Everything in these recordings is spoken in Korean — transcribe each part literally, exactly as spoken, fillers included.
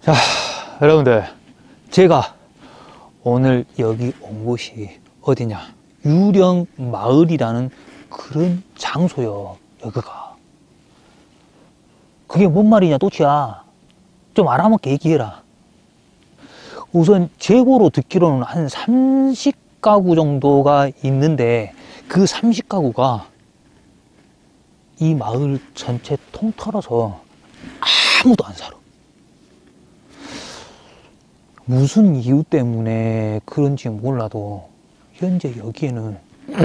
자, 여러분들, 제가 오늘 여기 온 곳이 어디냐? 유령마을이라는 그런 장소요, 여기가. 그게 뭔 말이냐, 또치야? 좀 알아먹게 얘기해라. 우선 재고로 듣기로는 한 삼십 가구 정도가 있는데 그 삼십 가구가 이 마을 전체 통틀어서 아무도 안 살아. 무슨 이유 때문에 그런지 몰라도 현재 여기에는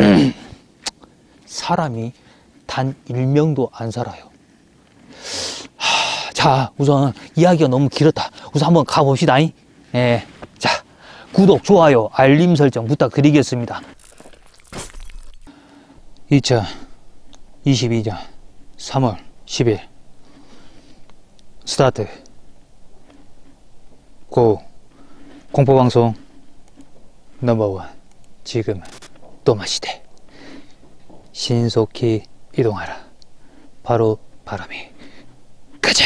사람이 단 일 명도 안 살아요. 하, 자, 우선 이야기가 너무 길었다. 우선 한번 가봅시다. 예. 자, 구독, 좋아요, 알림 설정 부탁드리겠습니다. 이천이십이 년 삼월 십일 스타트. 고 공포방송 넘버원. 지금은 또마시대. 신속히 이동하라. 바로 바람이 가자.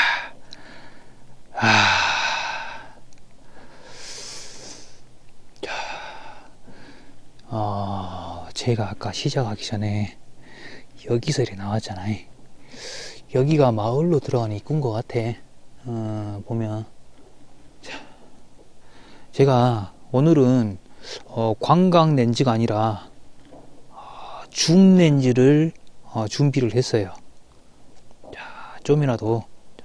아, 어, 제가 아까 시작하기 전에 여기 소리 나왔잖아요. 여기가 마을로 들어가는 입구인 것 같아. 어, 보면. 자, 제가 오늘은 어, 관광 렌즈가 아니라 어, 줌 렌즈를 어, 준비를 했어요. 자, 좀이라도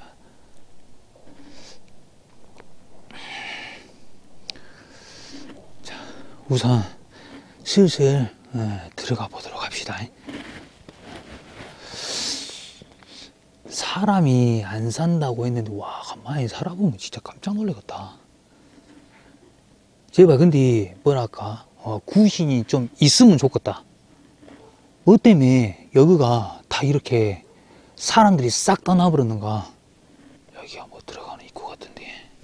자, 우선 슬슬 어, 들어가 보도록 합시다. 사람이 안 산다고 했는데 와, 가만히 살아보면 진짜 깜짝 놀라겠다. 제발 근데 뭐랄까 어, 구신이 좀 있으면 좋겠다. 뭐 때문에 여기가 다 이렇게 사람들이 싹 떠나버렸는가. 여기가 뭐 들어가는 입구 같은데.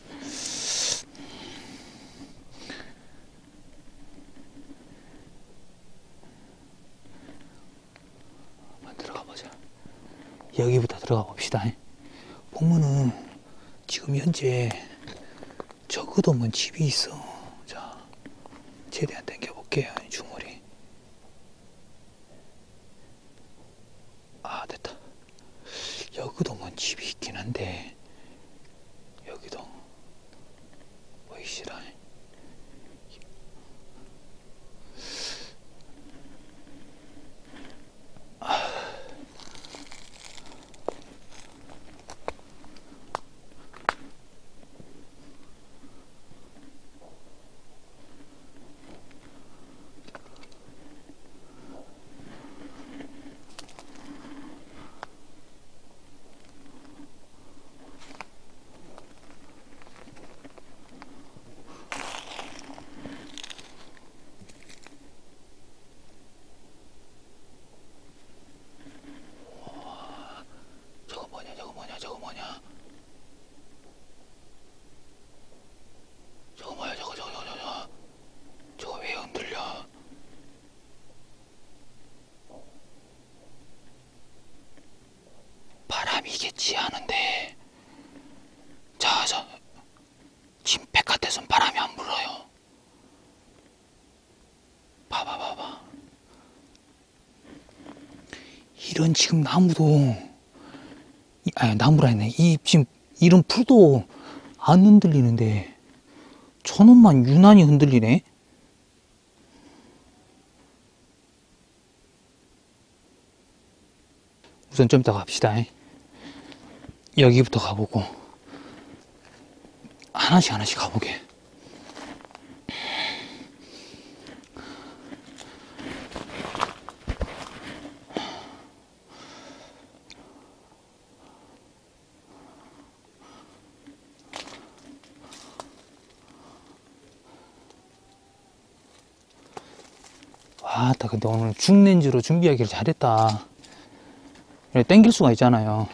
한번 들어가 보자. 여기부터 들어가 봅시다. 보면은 지금 현재 적어도 뭔 집이 있어. 자, 최대한 당겨볼게요. 주머니. 아, 됐다. 여기도 뭔 집이 있긴 한데 여기도 보이시라. 저거 뭐냐, 저거 뭐냐, 저거 뭐냐. 저거 뭐야, 저거, 저거, 저거, 저거. 저거 왜 흔들려? 바람이겠지 하는데. 자, 저 지금 바깥에선 바람이 안 불어요. 봐봐, 봐봐. 이런 지금 나무도, 아니, 나무라 했네. 이 지금 이런 풀도 안 흔들리는데 저놈만 유난히 흔들리네. 우선 좀 이따 갑시다. 여기부터 가보고 하나씩 하나씩 가보게. 와따, 근데 오늘 줌렌즈로 준비하기를 잘했다. 땡길 수가 있잖아요.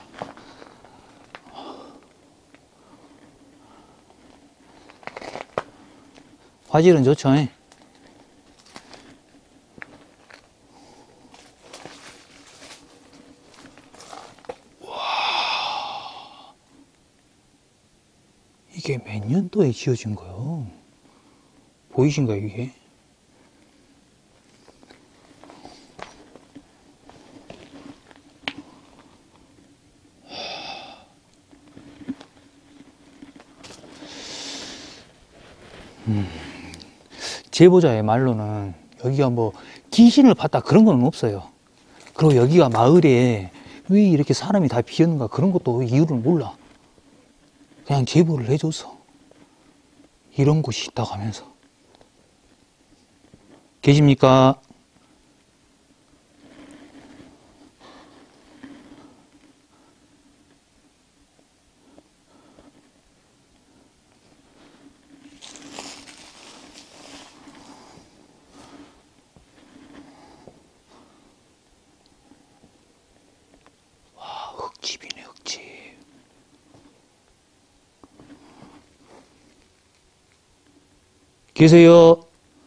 화질은 좋죠. 이게 몇 년도에 지어진 거요? 보이신가요, 이게? 음, 제보자의 말로는 여기가 뭐 귀신을 봤다 그런 건 없어요. 그리고 여기가 마을에 왜 이렇게 사람이 다 비었는가 그런 것도 이유를 몰라. 그냥 제보를 해줘서 이런 곳이 있다고 하면서. 계십니까? 와, 흙집이네, 흙집. 계세요?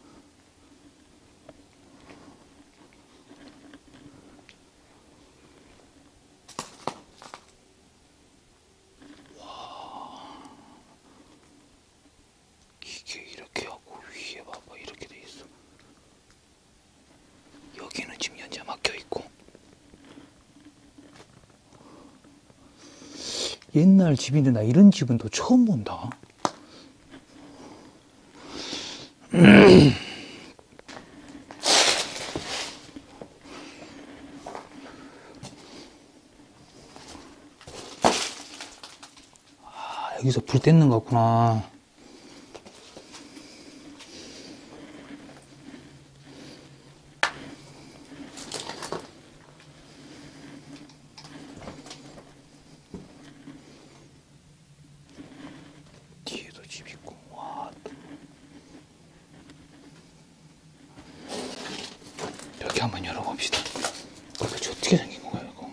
이게 이렇게 하고 위에 봐봐 이렇게 돼 있어. 여기는 지금 현재 막혀 있고. 옛날 집인데 나 이런 집은 또 처음 본다. 아, 여기서 불 뗐는 것 같구나. 뒤에도 집 있고. 와. 이렇게 한번 열어봅시다. 도대체 어떻게 생긴 건가요, 이거?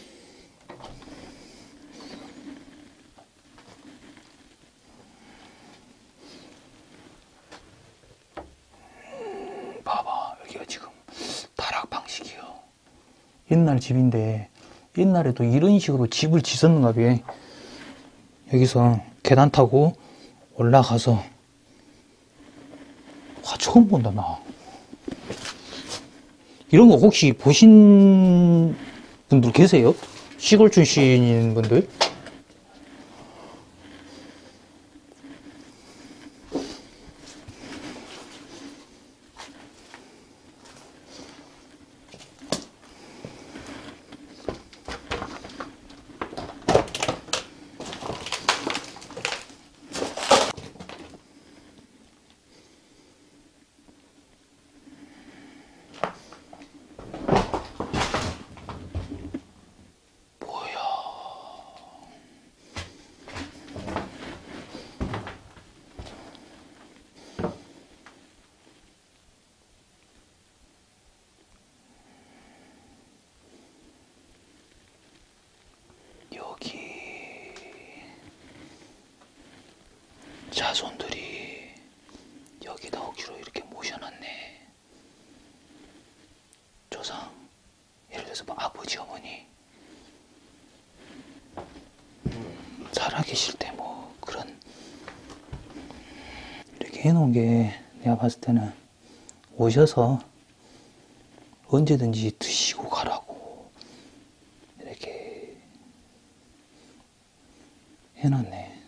음, 봐봐, 여기가 지금 다락 방식이요. 옛날 집인데 옛날에도 이런 식으로 집을 짓었는가 봐. 여기서 계단 타고 올라가서. 와, 처음 본다 나. 이런 거 혹시 보신 분들 계세요? 시골 출신인 분들? 여기 자손들이 여기다 억지로 이렇게 모셔놨네. 조상, 예를 들어서 뭐 아버지, 어머니 살아계실 때 뭐 그런 이렇게 해놓은 게 내가 봤을 때는 오셔서 언제든지 드시고 가라고 이렇게 해놨네.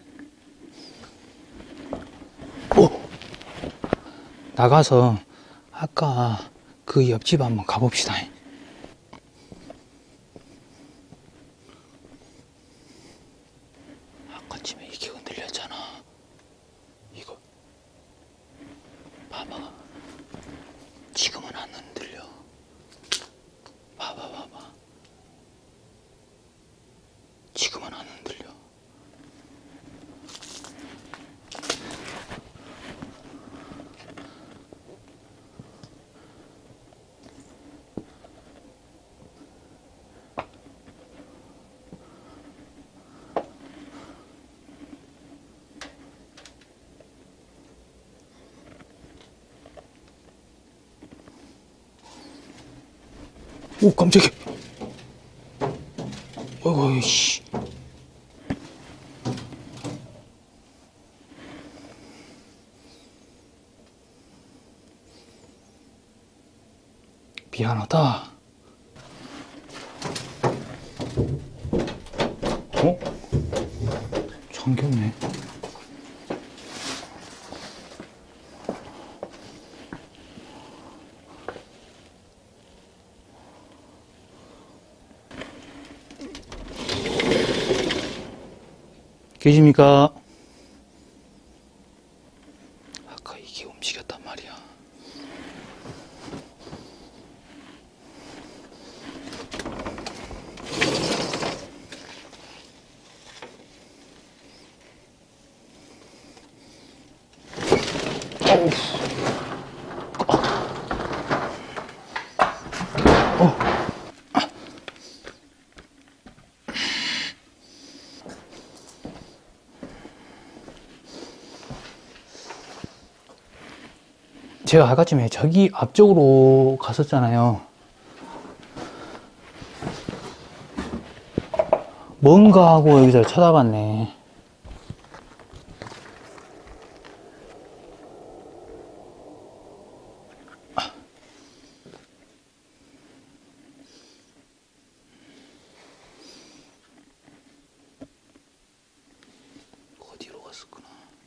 오! 나가서 아까 그 옆집 한번 가봅시다. 아까쯤에 이게 흔들렸잖아. 이거 봐봐. 지금은 안 흔들려. 봐봐 봐봐. 지금은 안 흔들려. 오, 깜짝이야. 어이구, 씨. 희한하다. 어? 잠겼네. 계십니까? 아까 이게 움직였단 말이야. 어우. 어. 제가 아까쯤에 저기 앞쪽으로 갔었잖아요. 뭔가 하고 여기서 쳐다봤네. 어디로 갔었구나.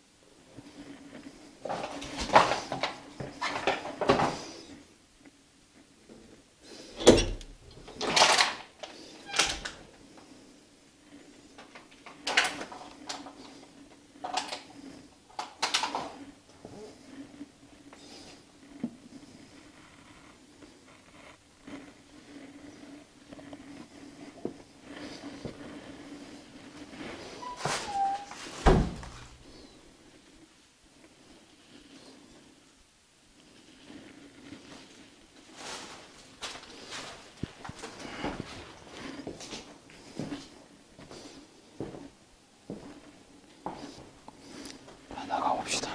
나가봅시다.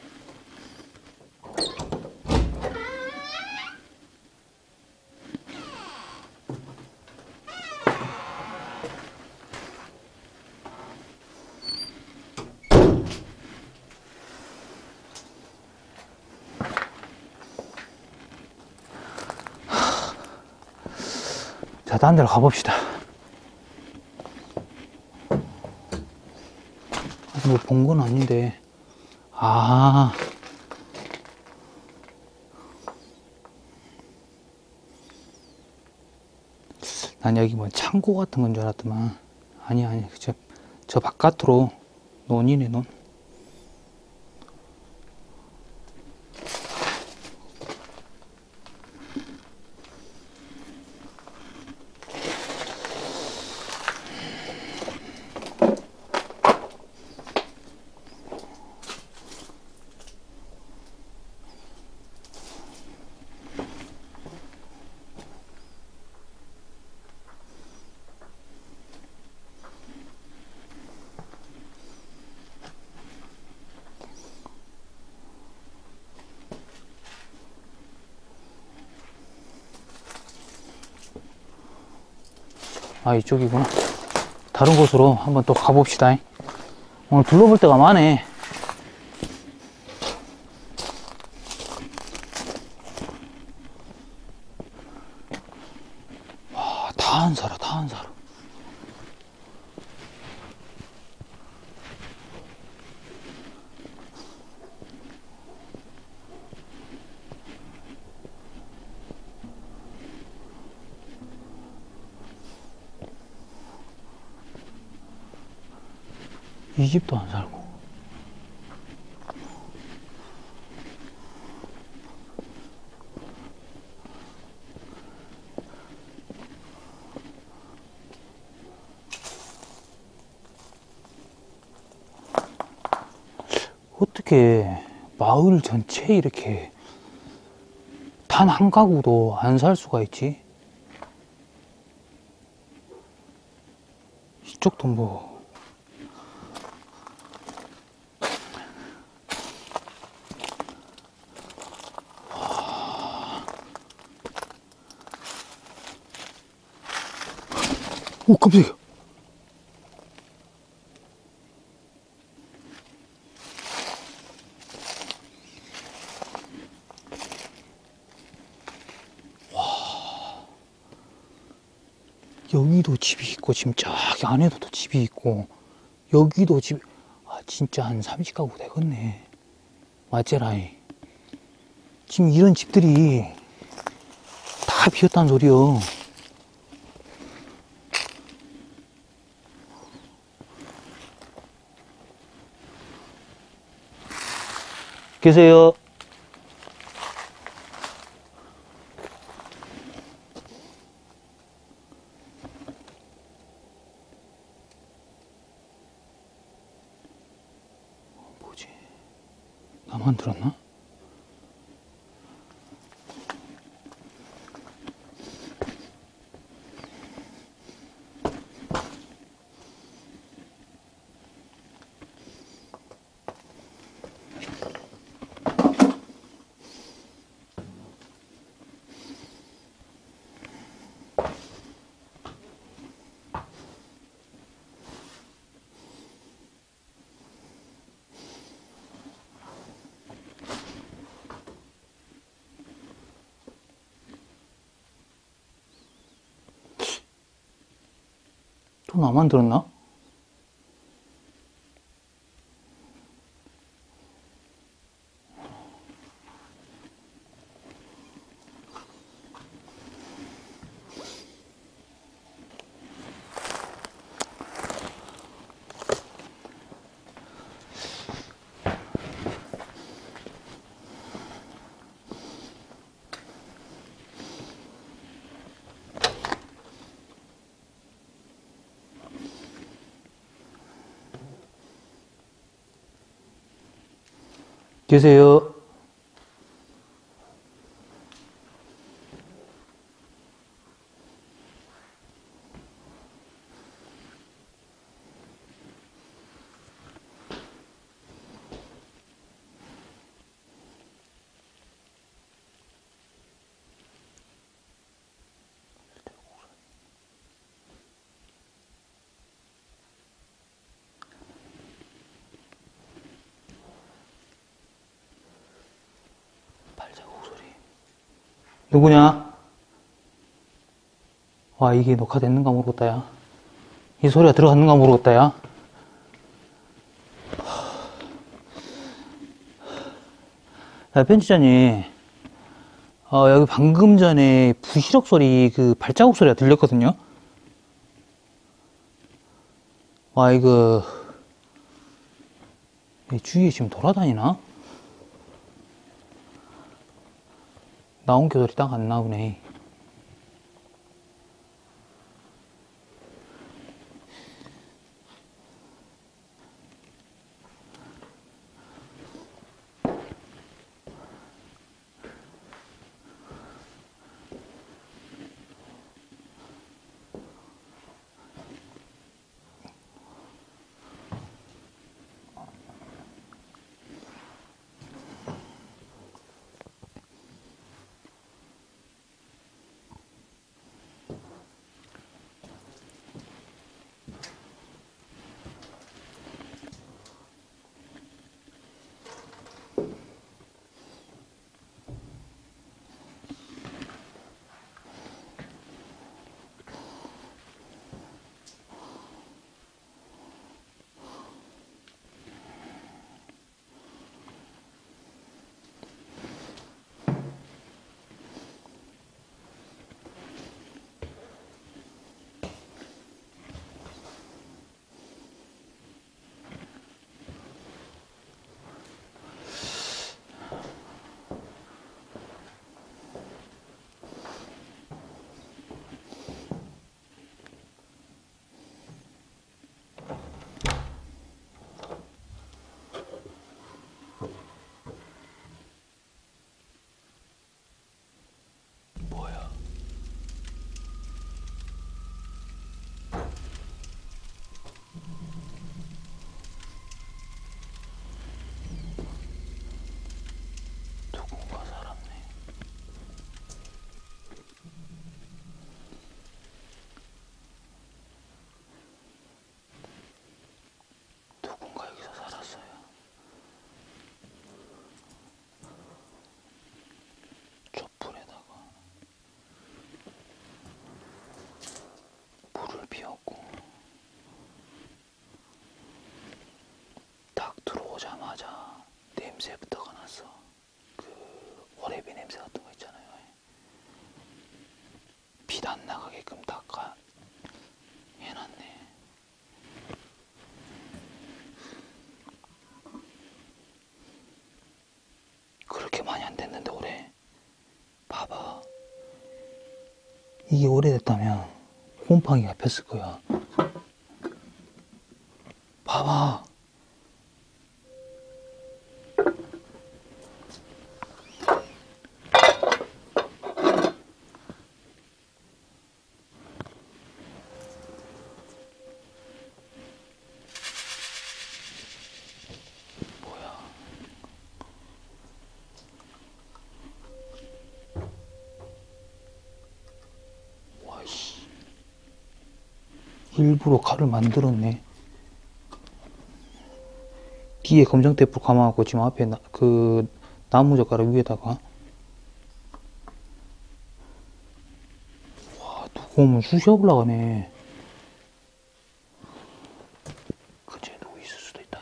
자, 딴 데로 가봅시다. 뭐 본 건 아닌데. 아. 난 여기 뭐 창고 같은 건 줄 알았더만. 아니, 아니. 저, 저 바깥으로 논이네, 논. 아, 이쪽이구나. 다른 곳으로 한번 또 가봅시다. 오늘 둘러볼 데가 많네. 와, 다 한 사람, 다 한 사람. 이 집도 안 살고. 어떻게 마을 전체에 이렇게 단 한 가구도 안 살 수가 있지? 이쪽도 뭐 오, 깜짝이야. 와. 여기도 집이 있고, 지금 저기 안에도 집이 있고, 여기도 집, 아, 진짜 한 삼십 가구 되겠네. 맞제라이. 지금 이런 집들이 다 비었다는 소리요. 계세요? 뭐지? 나만 들었나? 또 나만 들었나? 계세요? 발자국 소리. 누구냐? 와, 이게 녹화됐는가 모르겠다, 야. 이 소리가 들어갔는가 모르겠다, 야. 야, 편집자님. 어, 여기 방금 전에 부시럭 소리, 그 발자국 소리가 들렸거든요? 와, 이거, 이 주위에 지금 돌아다니나? 나온 게 딱 안 나오네. 냄새부터가 났어. 그 오래비 냄새 같은 거 있잖아요. 빛 안 나가게끔 닦아 해놨네. 그렇게 많이 안 됐는데 올해. 봐봐. 이게 오래됐다면 곰팡이가 폈을 거야. 봐봐. 일부러 칼을 만들었네. 뒤에 검정 테이프 감아갖고 지금 앞에 나, 그 나무젓가락 위에다가. 와, 두꺼우면 쑤셔 올라가네. 근처에 누구 있을 수도 있다.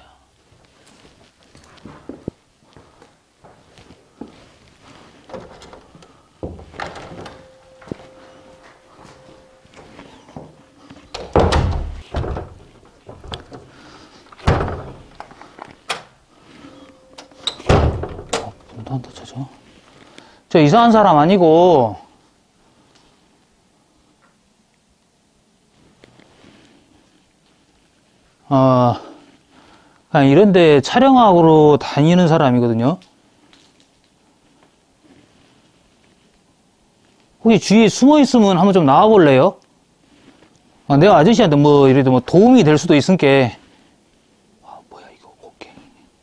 한다 쳐줘. 저 이상한 사람 아니고 어 그냥 이런데 촬영하러 다니는 사람이거든요. 혹시 주위에 숨어 있으면 한번 좀 나와 볼래요? 아, 내가 아저씨한테 뭐 이래도 뭐 도움이 될 수도 있으니까. 아, 뭐야 이거 곡괭이.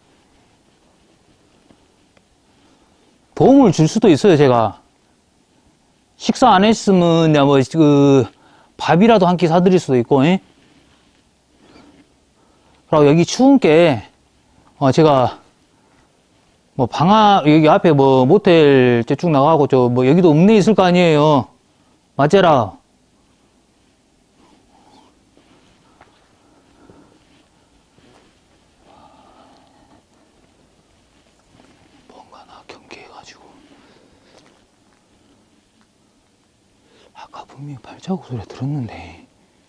도움을 줄 수도 있어요. 제가 식사 안 했으면 야 뭐 그 밥이라도 한 끼 사드릴 수도 있고. 에? 그리고 여기 추운 게 어, 제가 뭐 방아 여기 앞에 뭐 모텔 쭉 나가고 저 뭐 여기도 읍내 있을 거 아니에요. 맞제라. 뭔가 나 경계해가지고 아까 분명히 발자국 소리 들었는데.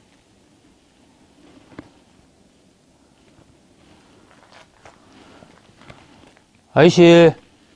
아이씨.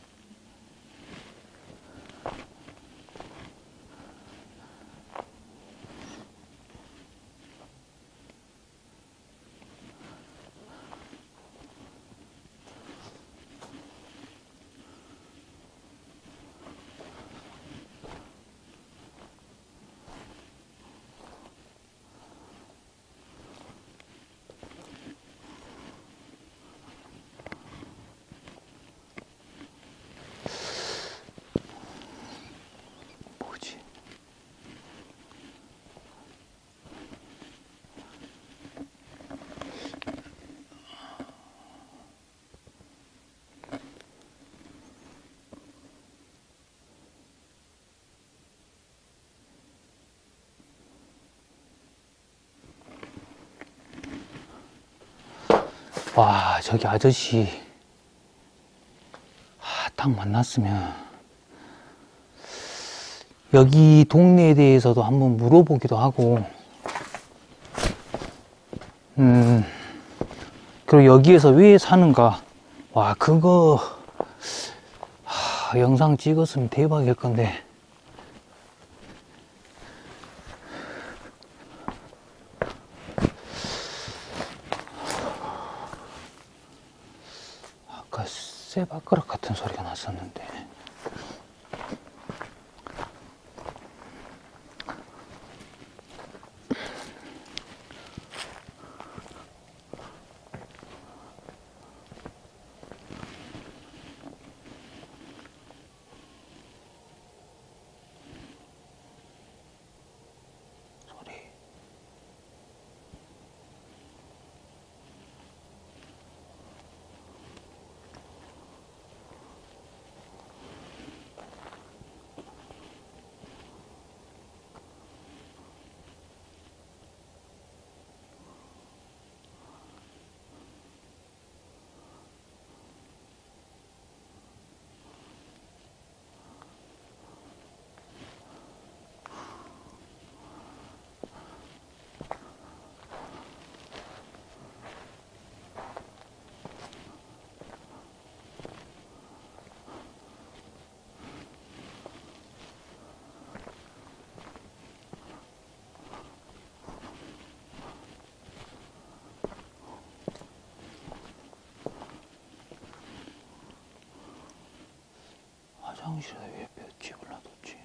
뭐지? 와, 저기 아저씨. 아, 딱 만났으면 여기 동네에 대해서도 한번 물어보기도 하고, 음, 그리고 여기에서 왜 사는가. 와, 그거, 하, 영상 찍었으면 대박일 건데. 아까 쇠바끄락 같은 소리가 났었는데. 사무실에 왜 집을 놔뒀지?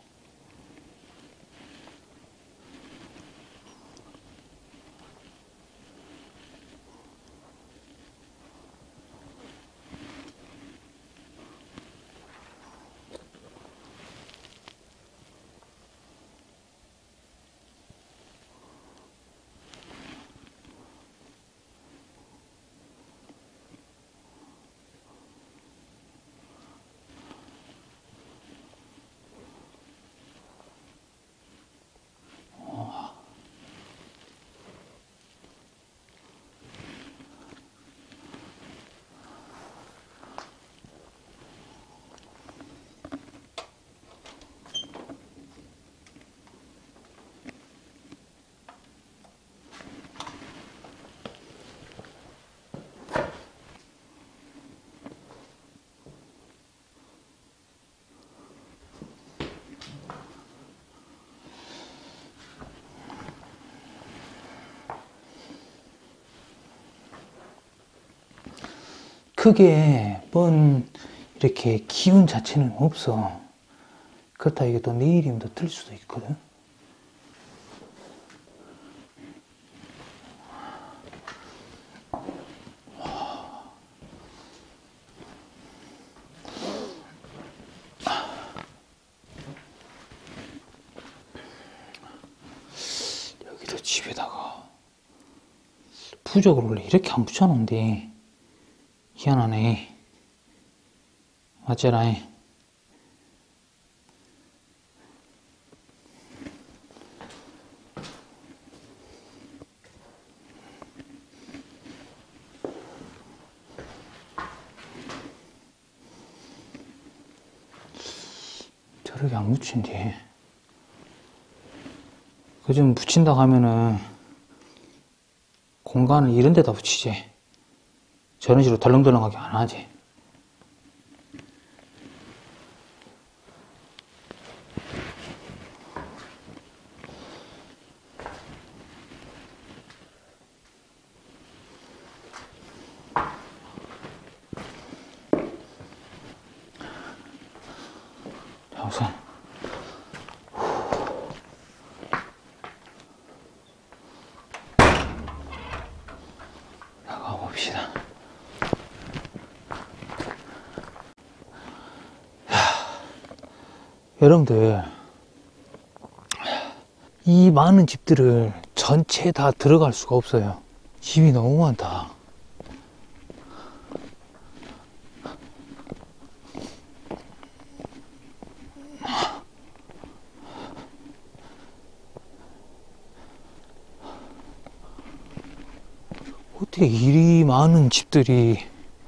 크게 뭔 이렇게 기운 자체는 없어. 그렇다 이게 또 내일이면 더 틀 수도 있거든. 여기도 집에다가 부적을 원래 이렇게 안 붙여놓은데 희한하네. 맞지라. 저렇게 안 붙인디. 그좀 붙인다고 하면은 공간을 이런 데다 붙이지. 저런 식으로 덜렁덜렁하게 안 하지. 자, 우선 나가 봅시다. 여러분들, 이 많은 집들을 전체 다 들어갈 수가 없어요. 집이 너무 많다. 어떻게 이리 많은 집들이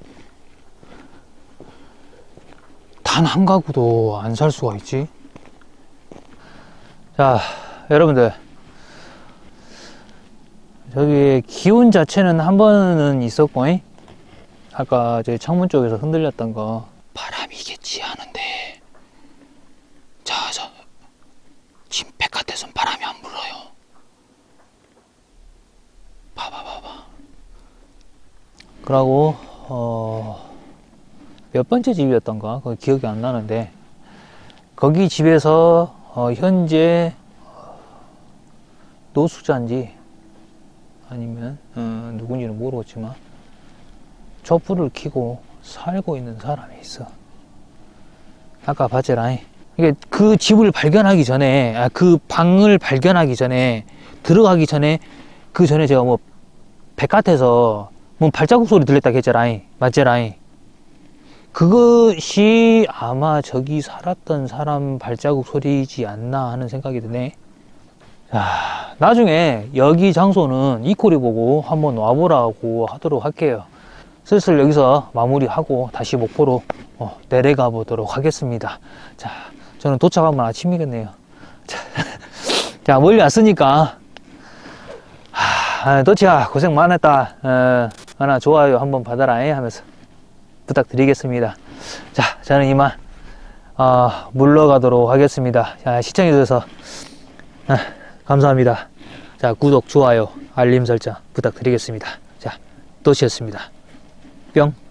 단 한 가구도 안 살 수가 있지? 자, 여러분들, 저기 기운 자체는 한 번은 있었고, 잉? 아까 제 창문 쪽에서 흔들렸던 거 바람이겠지 하는데, 자, 저 지금 바깥에선 바람이 안 불어요. 봐봐 봐봐. 그러고 어 몇 번째 집이었던가 그 기억이 안 나는데, 거기 집에서 어 현재 노숙자인지 아니면 어 누군지는 모르겠지만 촛불을 켜고 살고 있는 사람이 있어. 아까 봤잖아. 이게 그 집을 발견하기 전에, 아, 그 방을 발견하기 전에, 들어가기 전에, 그 전에 제가 뭐 바깥에서 뭐 발자국 소리 들렸다고 했잖아. 맞잖아. 그것이 아마 저기 살았던 사람 발자국 소리이지 않나 하는 생각이 드네. 자, 나중에 여기 장소는 이코리 보고 한번 와보라고 하도록 할게요. 슬슬 여기서 마무리하고 다시 목포로 어, 내려가 보도록 하겠습니다. 자, 저는 도착하면 아침이겠네요. 자, 자, 멀리 왔으니까, 하, 도치야 고생 많았다. 어, 하나 좋아요 한번 받아라 하면서 부탁드리겠습니다. 자, 저는 이만 어, 물러가도록 하겠습니다. 자, 시청해주셔서 아, 감사합니다. 자, 구독, 좋아요, 알림 설정 부탁드리겠습니다. 자, 도치였습니다. 뿅.